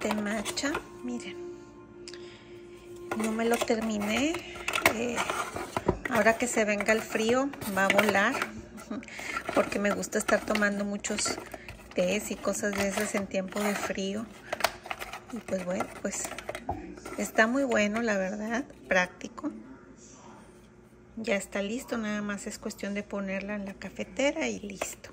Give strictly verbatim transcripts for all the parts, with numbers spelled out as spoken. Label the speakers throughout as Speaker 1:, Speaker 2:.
Speaker 1: té matcha. Miren, no me lo terminé. Eh, ahora que se venga el frío va a volar, porque me gusta estar tomando muchos tés y cosas de esas en tiempo de frío. Y pues bueno, pues está muy bueno, la verdad, práctico. Ya está listo, nada más es cuestión de ponerla en la cafetera y listo.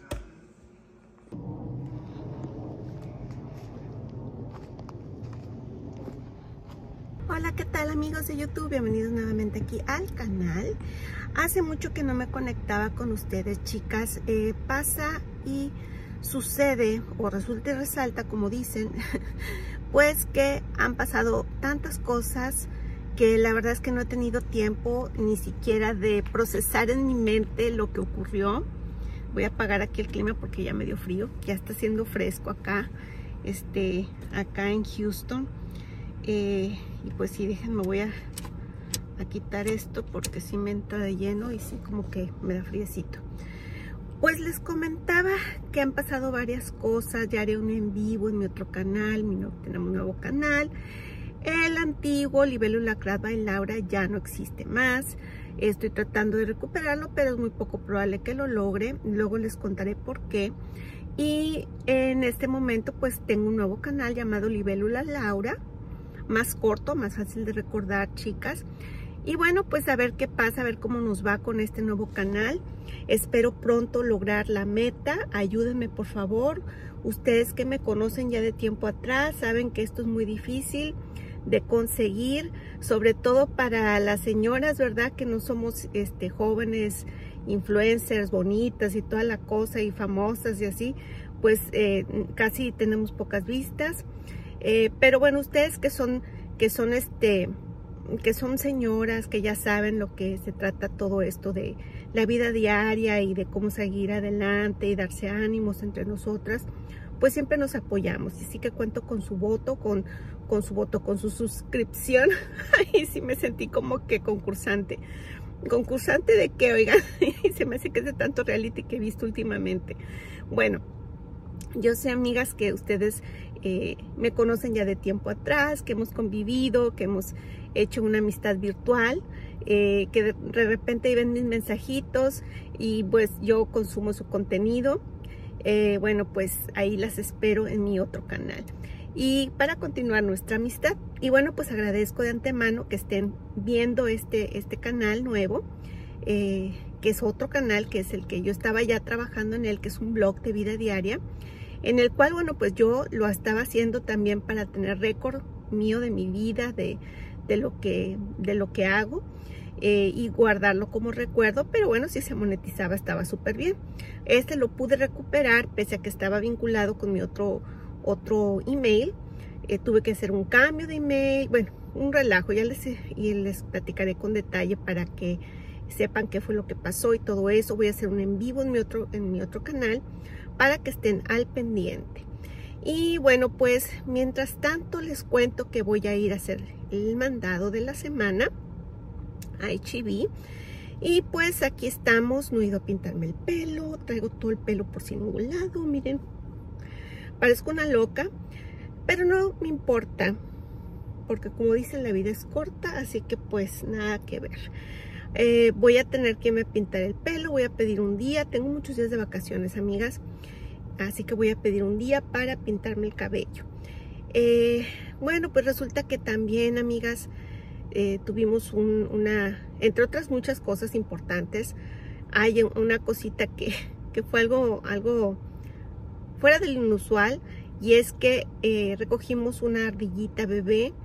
Speaker 1: Hola, ¿qué tal amigos de YouTube? Bienvenidos nuevamente aquí al canal. Hace mucho que no me conectaba con ustedes, chicas. Eh, pasa y sucede, o resulta y resalta, como dicen, pues que han pasado tantas cosas que la verdad es que no he tenido tiempo ni siquiera de procesar en mi mente lo que ocurrió. Voy a apagar aquí el clima porque ya me dio frío, ya está haciendo fresco acá, este, acá en Houston. Eh, y pues sí, déjenme, voy a, a quitar esto porque sí me entra de lleno y sí como que me da friecito. Pues les comentaba que han pasado varias cosas. Ya haré un en vivo en mi otro canal, mi no, tenemos un nuevo canal. El antiguo Libélula Craft by Laura ya no existe más. Estoy tratando de recuperarlo, pero es muy poco probable que lo logre. Luego les contaré por qué. Y en este momento pues tengo un nuevo canal llamado Libélula Laura. Más corto, más fácil de recordar, chicas. Y bueno, pues a ver qué pasa, a ver cómo nos va con este nuevo canal. Espero pronto lograr la meta. Ayúdenme, por favor. Ustedes que me conocen ya de tiempo atrás saben que esto es muy difícil de conseguir, sobre todo para las señoras, ¿verdad? Que no somos este, jóvenes influencers bonitas y toda la cosa y famosas y así, pues eh, casi tenemos pocas vistas. Eh, pero bueno, ustedes que son, que son este, que son señoras, que ya saben lo que se trata todo esto de la vida diaria y de cómo seguir adelante y darse ánimos entre nosotras, pues siempre nos apoyamos. Y sí que cuento con su voto, con, con su voto, con su suscripción. Ahí sí me sentí como que concursante. ¿Concursante de qué, oigan? Se me hace que es de tanto reality que he visto últimamente. Bueno, yo sé, amigas, que ustedes eh, me conocen ya de tiempo atrás, que hemos convivido, que hemos hecho una amistad virtual, eh, que de, de repente ven mis mensajitos y pues yo consumo su contenido. Eh, bueno, pues ahí las espero en mi otro canal. Y para continuar nuestra amistad, y bueno, pues agradezco de antemano que estén viendo este, este canal nuevo, eh, que es otro canal, que es el que yo estaba ya trabajando en él, que es un blog de vida diaria, en el cual, bueno, pues yo lo estaba haciendo también para tener récord mío de mi vida, de, de, lo, que, de lo que hago, eh, y guardarlo como recuerdo. Pero bueno, si se monetizaba estaba súper bien. Este lo pude recuperar pese a que estaba vinculado con mi otro, otro email. Eh, tuve que hacer un cambio de email, bueno, un relajo, ya les, y les platicaré con detalle para que sepan qué fue lo que pasó y todo eso. Voy a hacer un en vivo en mi otro, en mi otro canal para que estén al pendiente. Y bueno, pues mientras tanto les cuento que voy a ir a hacer el mandado de la semana a H E B. Y pues aquí estamos. No he ido a pintarme el pelo, traigo todo el pelo por sin ningún lado, miren, parezco una loca, pero no me importa, porque como dicen, la vida es corta, así que pues nada que ver. Eh, voy a tener que me pintar el pelo, voy a pedir un día, tengo muchos días de vacaciones, amigas, así que voy a pedir un día para pintarme el cabello. Eh, bueno, pues resulta que también, amigas, eh, tuvimos un, una, entre otras muchas cosas importantes, hay una cosita que, que fue algo, algo fuera del inusual, y es que eh, recogimos una ardillita bebé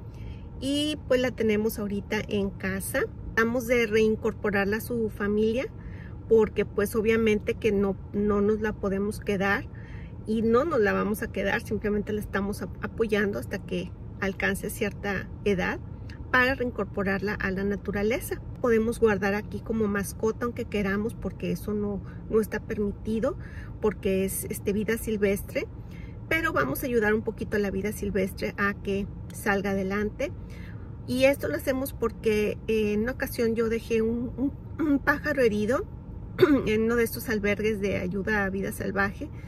Speaker 1: y pues la tenemos ahorita en casa. Tratamos de reincorporarla a su familia porque pues obviamente que no, no nos la podemos quedar y no nos la vamos a quedar, simplemente la estamos apoyando hasta que alcance cierta edad para reincorporarla a la naturaleza. Podemos guardar aquí como mascota aunque queramos, porque eso no, no está permitido, porque es este, vida silvestre, pero vamos a ayudar un poquito a la vida silvestre a que salga adelante. Y esto lo hacemos porque eh, en una ocasión yo dejé un, un, un pájaro herido en uno de estos albergues de ayuda a vida salvaje.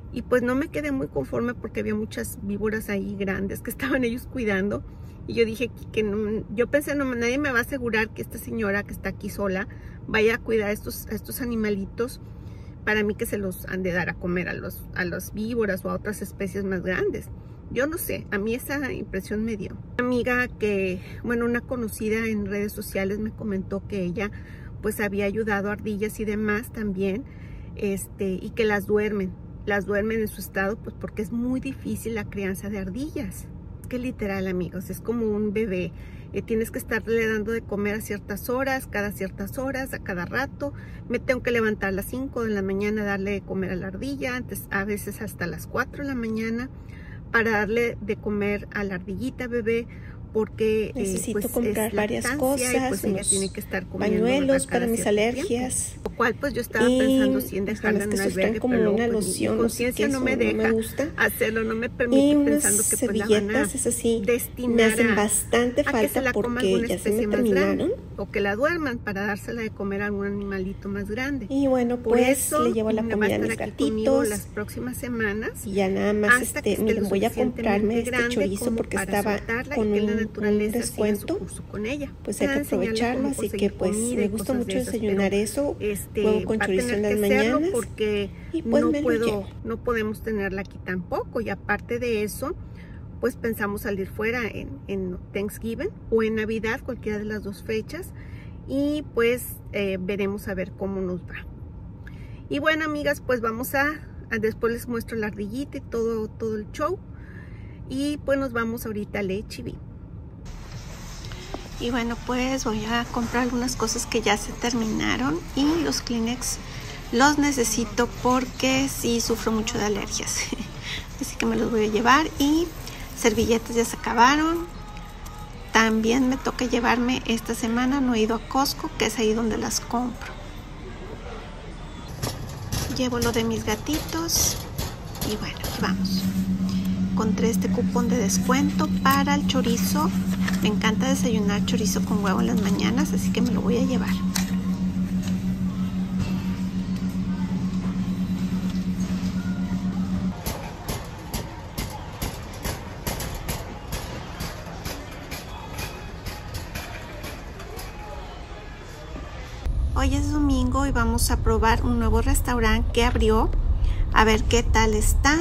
Speaker 1: Y pues no me quedé muy conforme porque había muchas víboras ahí grandes que estaban ellos cuidando. Y yo dije que, que no, yo pensé, no, nadie me va a asegurar que esta señora que está aquí sola vaya a cuidar a estos, a estos animalitos para mí que se los han de dar a comer a los, a las víboras o a otras especies más grandes. Yo no sé, a mí esa impresión me dio. Una amiga que, bueno, una conocida en redes sociales me comentó que ella pues había ayudado a ardillas y demás también, este, y que las duermen, las duermen en su estado pues porque es muy difícil la crianza de ardillas. Es que literal, amigos, es como un bebé. Eh, tienes que estarle dando de comer a ciertas horas, cada ciertas horas, a cada rato. Me tengo que levantar a las cinco de la mañana a darle de comer a la ardilla, antes a veces hasta las cuatro de la mañana, para darle de comer a la ardillita bebé, porque
Speaker 2: necesito
Speaker 1: eh, pues,
Speaker 2: comprar varias cosas,
Speaker 1: y pues ella tiene que estar comiendo
Speaker 2: pañuelos para mis alergias,
Speaker 1: tiempo. Lo cual pues yo estaba
Speaker 2: y
Speaker 1: pensando si en dejarla en un albergue,
Speaker 2: como
Speaker 1: pero
Speaker 2: una
Speaker 1: pues,
Speaker 2: loción,
Speaker 1: mi conciencia no me deja
Speaker 2: no me gusta.
Speaker 1: hacerlo, no me permite,
Speaker 2: y
Speaker 1: pensando que pues la van a
Speaker 2: es así,
Speaker 1: destinar
Speaker 2: me hacen
Speaker 1: a,
Speaker 2: bastante
Speaker 1: a
Speaker 2: falta
Speaker 1: que se la coma
Speaker 2: porque
Speaker 1: alguna
Speaker 2: ya se
Speaker 1: especie
Speaker 2: me
Speaker 1: más
Speaker 2: terminaron,
Speaker 1: grande, o que la duerman para dársela de comer a algún animalito más grande.
Speaker 2: Y bueno,
Speaker 1: Por
Speaker 2: pues
Speaker 1: eso
Speaker 2: le llevo la
Speaker 1: me va
Speaker 2: comida a
Speaker 1: estar
Speaker 2: mis
Speaker 1: aquí conmigo
Speaker 2: gatitos
Speaker 1: las próximas semanas.
Speaker 2: y ya nada más
Speaker 1: hasta
Speaker 2: este,
Speaker 1: que
Speaker 2: miren,
Speaker 1: esté
Speaker 2: voy a comprarme este
Speaker 1: grande
Speaker 2: chorizo
Speaker 1: como
Speaker 2: porque
Speaker 1: para
Speaker 2: estaba
Speaker 1: soltarla
Speaker 2: con
Speaker 1: y que la
Speaker 2: un, un
Speaker 1: naturaleza siga su
Speaker 2: descuento,
Speaker 1: curso con ella.
Speaker 2: pues hay que
Speaker 1: Para enseñarle
Speaker 2: aprovecharlo,
Speaker 1: cómo
Speaker 2: así que
Speaker 1: conseguir
Speaker 2: pues
Speaker 1: comida
Speaker 2: me
Speaker 1: y
Speaker 2: gusta
Speaker 1: cosas
Speaker 2: mucho
Speaker 1: de esas,
Speaker 2: desayunar
Speaker 1: pero,
Speaker 2: eso,
Speaker 1: este,
Speaker 2: huevo con
Speaker 1: va a
Speaker 2: chorizo en
Speaker 1: tener
Speaker 2: las
Speaker 1: que hacerlo
Speaker 2: mañanas
Speaker 1: porque
Speaker 2: y pues
Speaker 1: no
Speaker 2: me lo
Speaker 1: puedo,
Speaker 2: llevo.
Speaker 1: no podemos tenerla aquí tampoco. Y aparte de eso, pues pensamos salir fuera en, en Thanksgiving o en Navidad, cualquiera de las dos fechas, y pues eh, veremos a ver cómo nos va. Y bueno, amigas, pues vamos a, a después les muestro la ardillita y todo, todo el show, y pues nos vamos ahorita al H E B. Y bueno, pues voy a comprar algunas cosas que ya se terminaron, y los Kleenex los necesito porque sí sufro mucho de alergias. Así que me los voy a llevar. Y servilletas ya se acabaron. También me toca llevarme esta semana, no he ido a Costco, que es ahí donde las compro. Llevo lo de mis gatitos. Y bueno, aquí vamos. Encontré este cupón de descuento para el chorizo. Me encanta desayunar chorizo con huevo en las mañanas, así que me lo voy a llevar. Hoy es domingo y vamos a probar un nuevo restaurante que abrió. A ver qué tal está.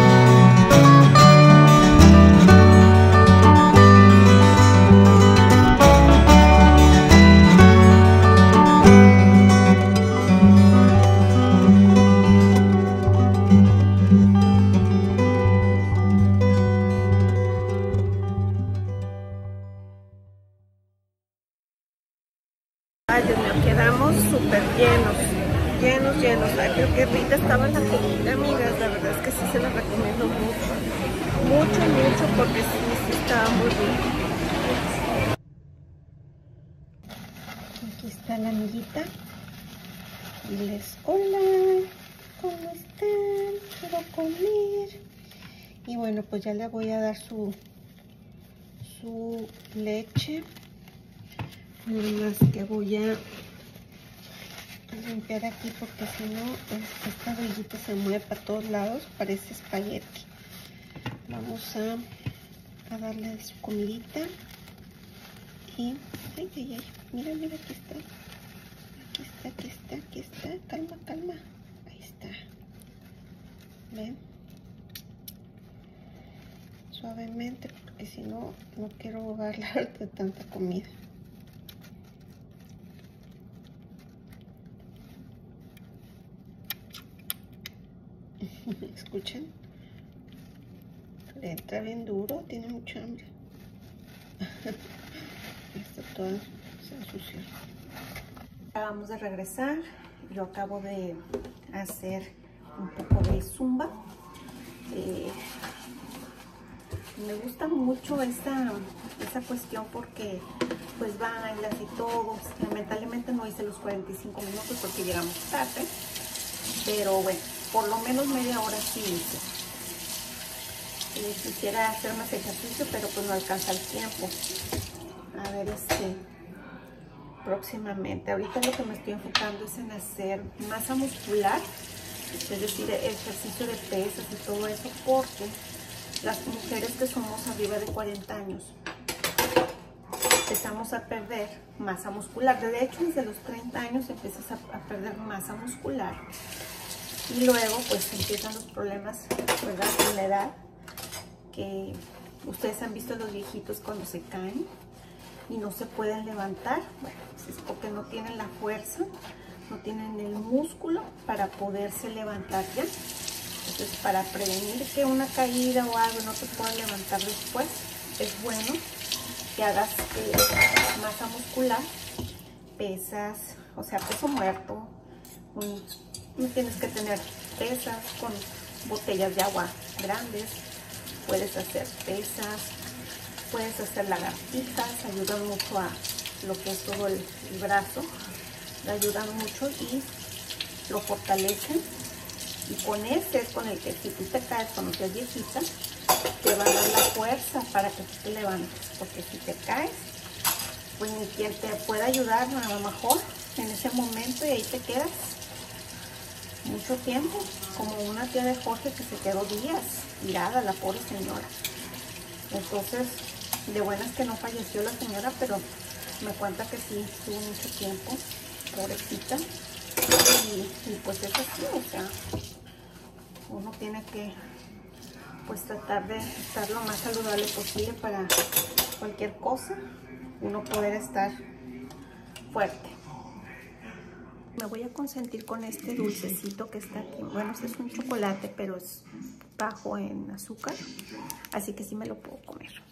Speaker 1: Ay, Dios mío, quedamos súper llenos, llenos, llenos. Ay, pero qué rica estaba la comida, amigas. La verdad es que sí se la recomiendo mucho, mucho, mucho, porque sí, sí estaba muy rico. Aquí está la amiguita. Diles hola, ¿cómo están? Quiero comer. Y bueno, pues ya le voy a dar su, su leche. Nada más que voy a limpiar aquí porque si no esta ardillita se mueve para todos lados, parece espagueti. Vamos a, a darle su comidita y ay, ay, ay, mira, mira, aquí está, aquí está, aquí está, aquí está, calma, calma, ahí está, ven, suavemente porque si no, no quiero ahogarla de tanta comida. Escuchen, le entra bien duro, tiene mucha hambre. Está toda, se ensució. Acabamos de regresar. Yo acabo de hacer un poco de zumba. Eh, me gusta mucho esa, esa cuestión porque pues bailas y todo. Lamentablemente no hice los cuarenta y cinco minutos porque llegamos tarde, pero bueno, por lo menos media hora sí hice. Eh, quisiera hacer más ejercicio, pero pues no alcanza el tiempo. A ver, este, próximamente. Ahorita lo que me estoy enfocando es en hacer masa muscular es decir, ejercicio de pesas y todo eso, porque las mujeres que somos arriba de cuarenta años empezamos a perder masa muscular. De hecho, desde los treinta años empiezas a, a perder masa muscular y luego pues empiezan los problemas, ¿verdad?, con la edad, que ustedes han visto a los viejitos cuando se caen y no se pueden levantar. Bueno, pues es porque no tienen la fuerza, no tienen el músculo para poderse levantar ya. Entonces, para prevenir que una caída o algo no te pueda levantar después, es bueno que hagas eh, masa muscular, pesas, o sea, peso muerto. Un, no tienes que tener pesas con botellas de agua grandes. Puedes hacer pesas, puedes hacer lagartijas, ayudan mucho a lo que es todo el, el brazo, le ayudan mucho y lo fortalecen. Y con ese es con el que si tú te caes cuando seas viejita, te va a dar la fuerza para que tú te levantes. Porque si te caes, pues ni quien te pueda ayudar a lo mejor en ese momento y ahí te quedas mucho tiempo. Como una tía de Jorge que se quedó días tirada, la pobre señora. Entonces, de buenas que no falleció la señora, pero me cuenta que sí estuvo mucho tiempo, pobrecita. Y, y pues es así, o sea, uno tiene que pues tratar de estar lo más saludable posible para cualquier cosa, uno poder estar fuerte. Me voy a consentir con este dulcecito que está aquí. Bueno, este es un chocolate, pero es bajo en azúcar, así que sí me lo puedo comer.